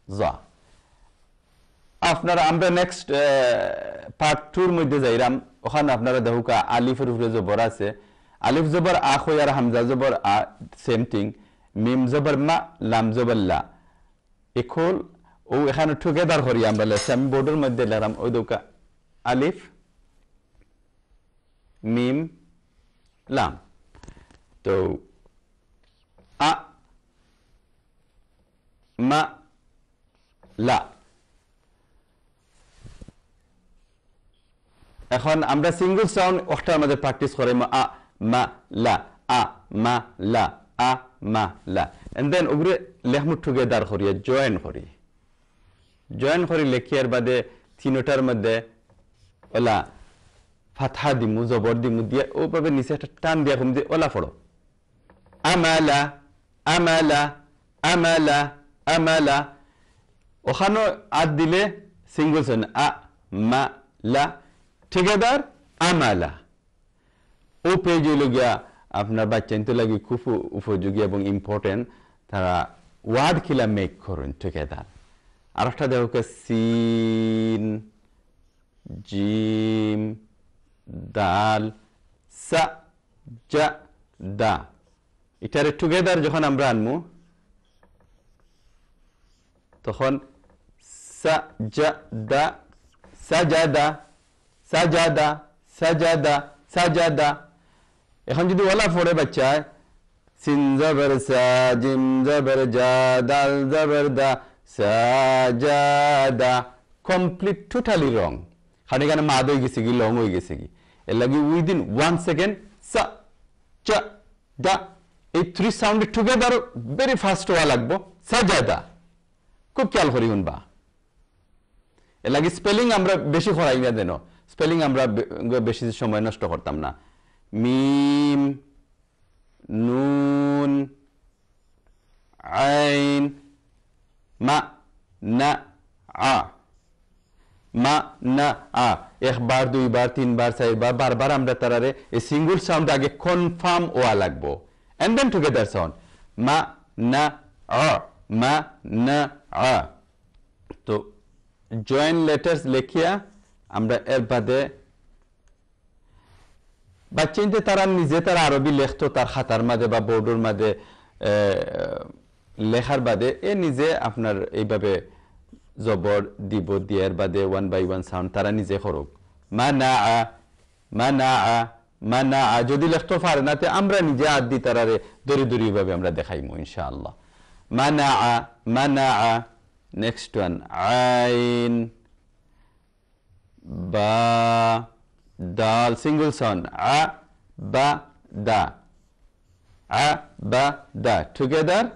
জা আপনারা আমরা নেক্সট পার্ট 2 এর মধ্যে যাইরাম ওখানে আপনারা দেখুকা আলিফের উপরে জবর আছে আলিফ জবর আ খয় আর হামজা জবর আ সেম থিং মিম জবর মা লাম জবর লা ইকুয়াল ও এখানে টুগেদার করি আমরা লেখছি আমি বোর্ডের মধ্যে লিখলাম ওই দেখুকা আলিফ মিম লাম তো আ মা লা এখন আমরা সিঙ্গেল সাউন্ড ওটা আমাদের প্র্যাকটিস করে আ মা লা আ মা লা আ মা লা এন্ড দেন ওগুলো লেখমু টুগেদার করি জয়েন করি লেখিয়ার বাদে তিনটার মধ্যে ওলা ফাতহা দিমু জবর দিমু দিয়ে ওভাবে নিচে একটা টান দিয়া কম দিয়ে ওলা পড়ো আমালা আমালা আমালা আমালা ওখানে আদ দিলে সিঙ্গেল সাউন্ড আ মা লা টুগেদার আমালা ও পেজ হইল গিয়া আপনার বাচ্চা লাগি খুব উপযোগী এবং ইম্পর্টেন্ট তারা ওয়ার্ড খিলা মেক করুন টুগেদার আর একটা দেখো সিন জিম দাল সা জা দা এটারে টুগেদার যখন আমরা আনমু তখন সা জা দা সাজাদা সাজাদা সাজাদা সাজাদা এখন যদি ওলা পড়ে বাচ্চা সিন জবর সা জিম জবর জা দাল জবর দা সাজাদা কমপ্লিট টোটালি রং কারণ এখানে মাদ হয়ে গেছে কি লং হয়ে গেছে কি এর লাগে উইদিন 1 সেকেন্ড সা চা দা এই 3 সাউন্ড টুগেদার ভেরি ফাস্ট হওয়া লাগবো সাজাদা খুব খেয়াল করি শুনবা এর লাগে স্পেলিং আমরা বেশি করাই না দেন স্পেলিং আমরা বেশি সময় নষ্ট করতাম না মিম নুন আইন মা না আ মা না আ একবার দুইবার তিনবার চারবার বারবার আমরা তারারে এই সিঙ্গল সাউন্ড আগে কনফার্ম ওয়া লাগবো এন্ড দেন টুগেদার সাউন্ড মা না আ মা না আ তো জয়েন্ট লেটার্স লেখিয়া আমরা এর বাদে বাচ্চাইতে তারা নিজে তারা আরবি লেখতো তার খাতার মাঝে বা বোর্ডের মাঝে লেখার বাদে এ নিজে আপনার এইভাবে জবর দিব দিয়ার বাদে 1 বাই 1 সাউন্ড তারা নিজে করুক মানা মানা মানা যদি লেখতে পারে না তে আমরা নিজে আদ দি তারারে দরি দরি ভাবে আমরা দেখাইমু ইনশাআল্লাহ মানা মানা নেক্সট ওয়ান আইন বা দাল সিঙ্গল সাউন্ড আ বা দা আ বা দা together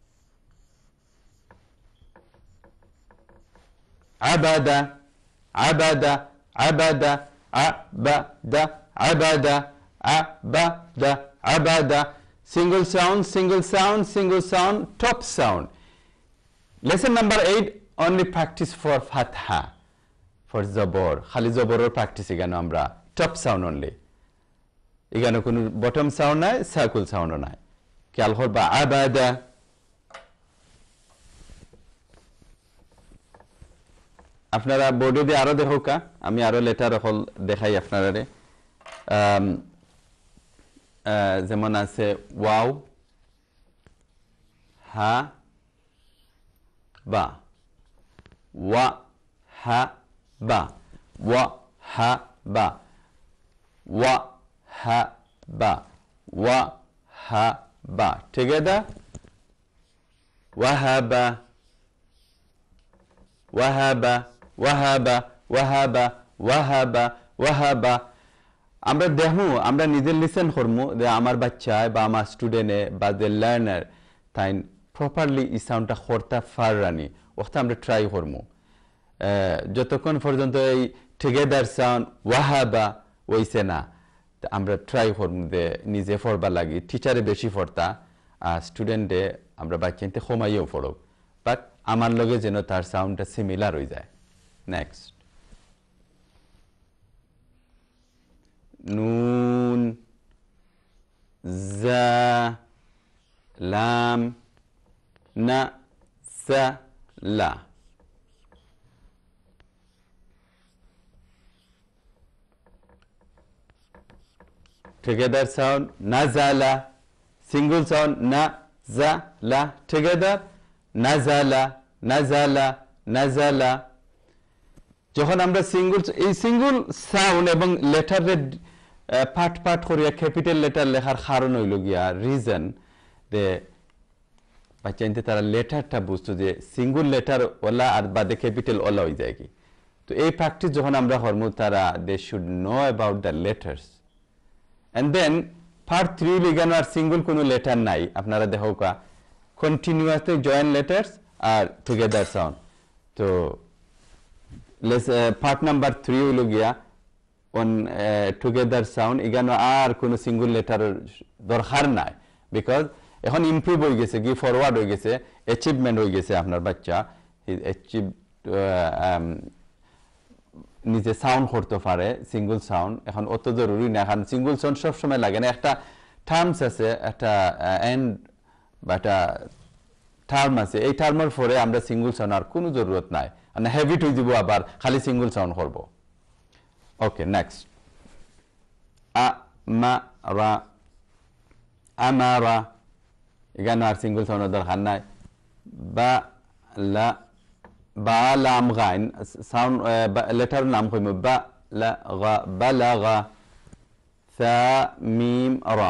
عبادة عبادة عبادة عبادة عبادة عبادة عبادة single sound single sound single sound top sound lesson number 8 only practice for fatha for zabor khali zaboror practice egano amra top sound only egano kono bottom sound নাই circle sound নাই খেয়াল করবা عبادة আপনারা বোর্ডে দিয়ে আরো দেখোকা আমি আরো লেটার হল দেখাই আপনারারে যেমন আছে ওয়াও হা বা ওয়া হা বা ওয়া হা বা ওয়া হা বা ওয়া হা বা together ওয়াহাবা ওয়াহাবা ওয়াহাবা ওয়াহাবা ওয়াহাবা ওয়াহাবা আমরা দেখু আমরা নিজে লিসেন করমু যে আমার বাচ্চা বা আমার স্টুডেন্টে বা যে লার্নার তাই প্রপারলি এই সাউন্ডটা করতে পারানি ওটা আমরা ট্রাই করমু যতক্ষণ পর্যন্ত এই টুগেদার সাউন্ড ওয়াহাবা হইছে না আমরা ট্রাই করমু যে নিজে পড়বা লাগি টিচারে বেশি পড়তা আর স্টুডেন্টে আমরা বাচ্চাতে কমাইও পড়ুক বাট আমার লগে যেন তার সাউন্ডটা সিমিলার হয়ে যায় next nun za lam na sa la. Together sound nazala, single sound nazala, together nazala, nazala, nazala. যখন আমরা সিঙ্গল সাউন্ড এবং লেটারের পার্ট পার্ট করিয়া ক্যাপিটাল লেটার লেখার কারণ হইল গিয়া রিজন যে বাচ্চাইতে তারা লেটারটা বুঝতো যে সিঙ্গল লেটার ওলা আর বাদে ক্যাপিটাল ওলা হয়ে যায় কি। তো এই প্র্যাকটিস যখন আমরা করবো তারা they should know about the letters and then part 3 লিগানো আর সিঙ্গল কোনো লেটার নাই আপনারা দেখো কা continuously joint letters are together sound. তো পার্ট নাম্বার 3 হইল গিয়া অন টুগেদার সাউন্ড এখানে আর কোনো সিঙ্গল লেটার দরকার নাই বিকজ এখন ইমপ্রুভ হয়ে গেছে কি ফরওয়ার্ড হয়ে গেছে অ্যাচিভমেন্ট হয়ে গেছে আপনার বাচ্চা অ্যাচিভ নিজে সাউন্ড করতে পারে সিঙ্গল সাউন্ড এখন অত জরুরি না এখন সিঙ্গল সাউন্ড সবসময় লাগে না একটা টার্মস আছে একটা এন্ড বা একটা টার্ম আছে এই টার্মের পরে আমরা সিঙ্গল সাউন্ড আর কোনো জরুরত নাই মানে হেভিট হয়ে যাব আবার খালি সিঙ্গল সাউন্ড করব। ওকে নেক্সট আমারা আমারা এখানে আর সিঙ্গল সাউন্ডের দরকার নাই বা লা বা লাম গাইন সাউন্ড লেটার নাম কইম বা লা গা বালাগা থা মিম রা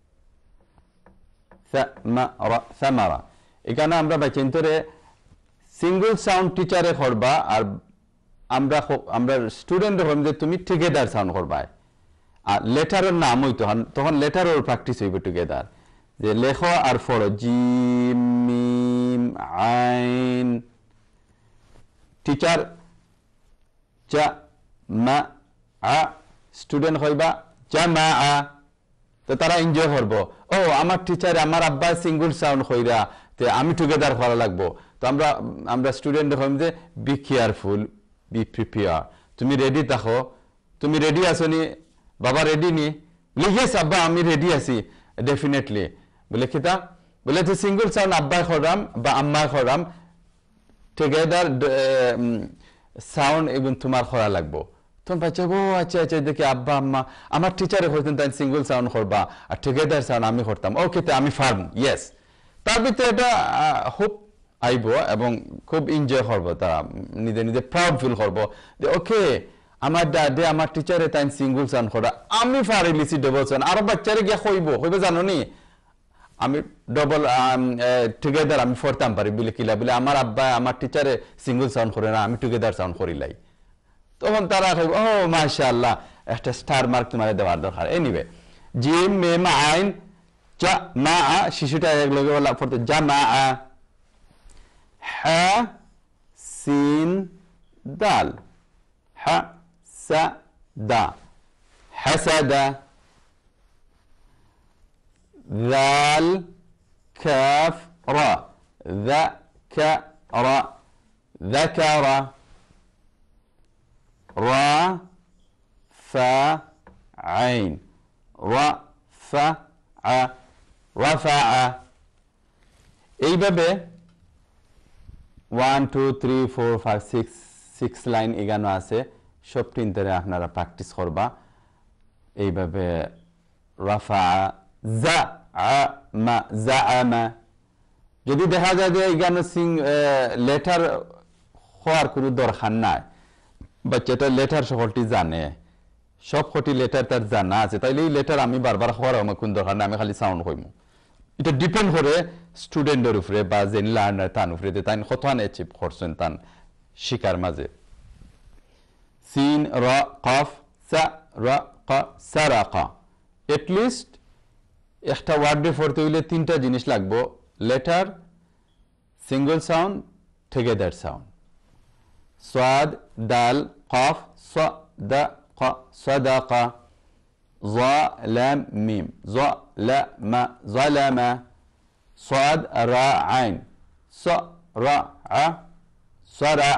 থামারা থামারা এখানে আমরা বাচ্চান্তরে সিঙ্গল সাউন্ড টিচারে করবা আর আমরা স্টুডেন্ট হইম যে তুমি টুগেদার সাউন্ড করবা আর লেটারের নাম হইতো তখন লেটারের প্র্যাকটিস হইবে টুগেদার যে লেখো আর পড়ো জিম মিম আইন টিচার জা মা আ স্টুডেন্ট হইবা জামা আ তো তারা এনজয় করবো ও আমার টিচার আমার আব্বা সিঙ্গল সাউন্ড কইরা তে আমি টুগেদার করা লাগবো। তো আমরা স্টুডেন্ট হইম যে বি কেয়ারফুল বি প্রিপেয়ার তুমি রেডি থাকো তুমি রেডি আছো নি বাবা রেডি নি বলে ইয়েস আব্বা আমি রেডি আছি ডেফিনেটলি বলে কিতা বলে যে সিঙ্গল সাউন্ড আব্বা করাম বা আম্মা করাম টুগেদার সাউন্ড এবং তোমার করা লাগবো। তখন বাচ্চা ও আচ্ছা আচ্ছা দেখি আব্বা আম্মা আমার টিচারে করতেন তাই সিঙ্গল সাউন্ড করবা আর টুগেদার সাউন্ড আমি করতাম ওকে তো আমি ফার্ম ইয়েস তার ভিতরে এটা খুব আইব এবং খুব এনজয় করবো তারা নিজে নিজে প্রাউড ফিল করবো যে ওকে আমার দাদে আমার টিচারে তাই সিঙ্গল সাউন্ড করা আমি ফারিলিছি ডবল সাউন্ড আরো বাচ্চারে গিয়া কইব জানো নি আমি ডবল টুগেদার আমি পড়তাম পারি বলে কিলা বলে আমার আব্বা আমার টিচারে সিঙ্গল সাউন্ড করে না আমি টুগেদার সাউন্ড করিলাই তখন তারা কইব ও মাশাআল্লাহ একটা স্টার মার্ক তোমারে দেওয়ার দরকার। এনিওয়ে জিম মিম আইন জা মা শিশুটা এক লগে বলা পড়তে জামা হা সিন দাল হা সা দা হাসাদা ذال كاف را ذكر ذكر را فا عين رفع رفع এইভাবে 1 2 3 4 5 6 লাইন এগানো আছে সব তিনটারে আপনারা প্র্যাকটিস করবা এইভাবে রাফা জাআমা জাআমা যদি দেখা যায় যে এখানে লেটার হওয়ার কোনো দরকার নাই বাচ্চাটা লেটার সকলটি জানে সব কটি লেটার তার জানা আছে তাইলে এই লেটার আমি বারবার হওয়ার আমার কোন দরকার নাই আমি খালি সাউন্ড কইমু এটা ডিপেন্ড করে স্টুডেন্টের উপরে বা যে লার্নার তার উপরে তাই কতখান অ্যাচিভ করছেন তার শিকার মাঝে সিন রা কাফ সা রা কা সারাকা এট লিস্ট একটা ওয়ার্ডে পড়তে হইলে তিনটা জিনিস লাগবো letter single sound together sound সাদ দাল কাফ সা দা কা সাদাকা জা লাম মিম জা লা মা জালামা সাদ রা আইন সা রা আ সারা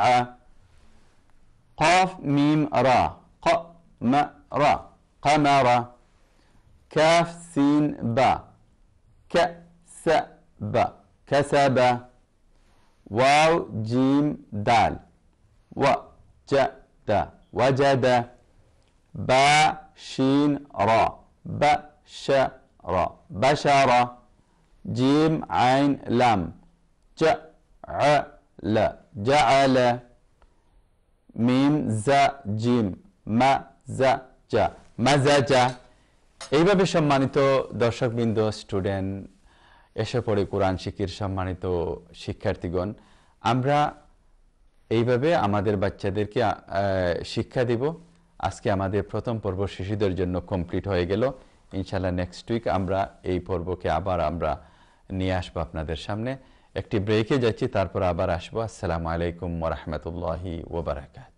قاف ميم را ق م را قمر كاف سين با كسب كسب ওয়াও জিম দাল ওয়া জা দা ওয়াজাদা বা শিন রা বা শা রা বাশারা জিম আইন লাম জা আ লা জাআলা মিম জা জিম মা জা জা মাজাজা। এইভাবে সম্মানিত দর্শকবৃন্দ, স্টুডেন্ট, এসে পড়ে কোরআন শিকির সম্মানিত শিক্ষার্থীগণ, আমরা এইভাবে আমাদের বাচ্চাদেরকে শিক্ষা দিব। আজকে আমাদের প্রথম পর্ব শিশুদের জন্য কমপ্লিট হয়ে গেল। ইনশাআল্লাহ নেক্সট উইক আমরা এই পর্বকে আবার আমরা নিয়ে আসবো আপনাদের সামনে। একটি ব্রেকে যাচ্ছি, তারপর আবার আসবো। আসসালামু আলাইকুম ওয়া রাহমাতুল্লাহি ওয়া বারাকাতুহু।